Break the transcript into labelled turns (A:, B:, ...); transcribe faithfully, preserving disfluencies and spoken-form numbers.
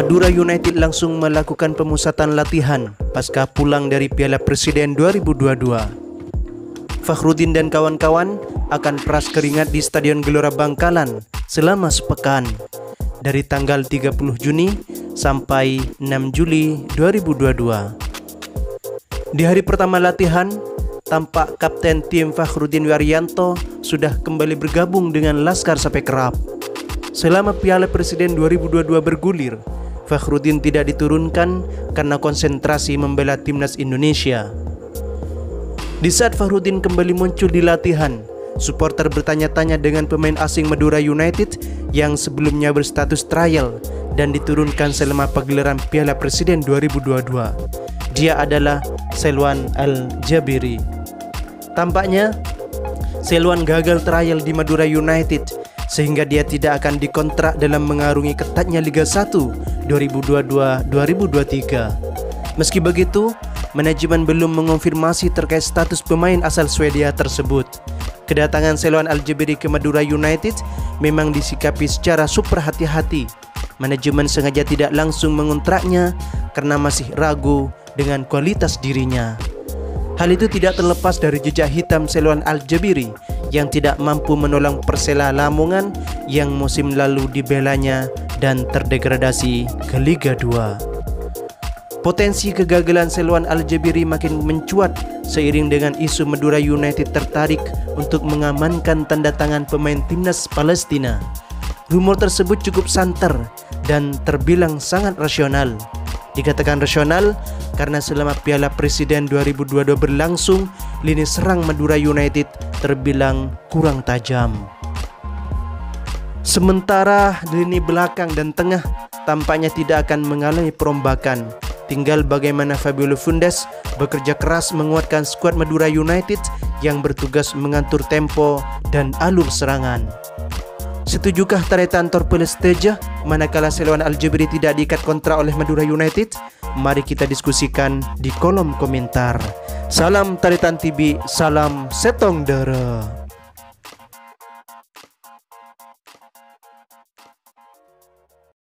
A: Madura United langsung melakukan pemusatan latihan pasca pulang dari Piala Presiden dua ribu dua puluh dua. Fakhrudin dan kawan-kawan akan peras keringat di Stadion Gelora Bangkalan selama sepekan dari tanggal tiga puluh Juni sampai enam Juli dua ribu dua puluh dua. Di hari pertama latihan, tampak Kapten tim Fakhrudin Wiaryanto sudah kembali bergabung dengan Laskar Sapekraf. Selama Piala Presiden dua ribu dua puluh dua bergulir, Fakhrudin tidak diturunkan karena konsentrasi membela timnas Indonesia. Di saat Fakhrudin kembali muncul di latihan, supporter bertanya-tanya dengan pemain asing Madura United yang sebelumnya berstatus trial dan diturunkan selama pagelaran Piala Presiden dua ribu dua puluh dua. Dia adalah Selwan Al-Jabiri. Tampaknya Selwan gagal trial di Madura United sehingga dia tidak akan dikontrak dalam mengarungi ketatnya Liga satu dua ribu dua puluh dua dua ribu dua puluh tiga. Meski begitu, manajemen belum mengonfirmasi terkait status pemain asal Swedia tersebut. Kedatangan Selwan Al-Jabiri ke Madura United memang disikapi secara super hati-hati. Manajemen sengaja tidak langsung mengontraknya karena masih ragu dengan kualitas dirinya. Hal itu tidak terlepas dari jejak hitam Selwan Al-Jabiri yang tidak mampu menolong Persela Lamongan yang musim lalu dibelanya dan terdegradasi ke Liga dua. Potensi kegagalan Selwan Al-Jabiri makin mencuat seiring dengan isu Madura United tertarik untuk mengamankan tanda tangan pemain timnas Palestina. Rumor tersebut cukup santer dan terbilang sangat rasional. Dikatakan rasional karena selama Piala Presiden dua ribu dua puluh dua berlangsung, lini serang Madura United terbilang kurang tajam. Sementara lini belakang dan tengah tampaknya tidak akan mengalami perombakan. Tinggal bagaimana Fabio Fundes bekerja keras menguatkan skuad Madura United yang bertugas mengatur tempo dan alur serangan. Setujukah Taretan Torpelesteja manakala Selwan Al-Jabiri tidak diikat kontrak oleh Madura United? Mari kita diskusikan di kolom komentar. Salam Taretan T V, salam Setong Dara.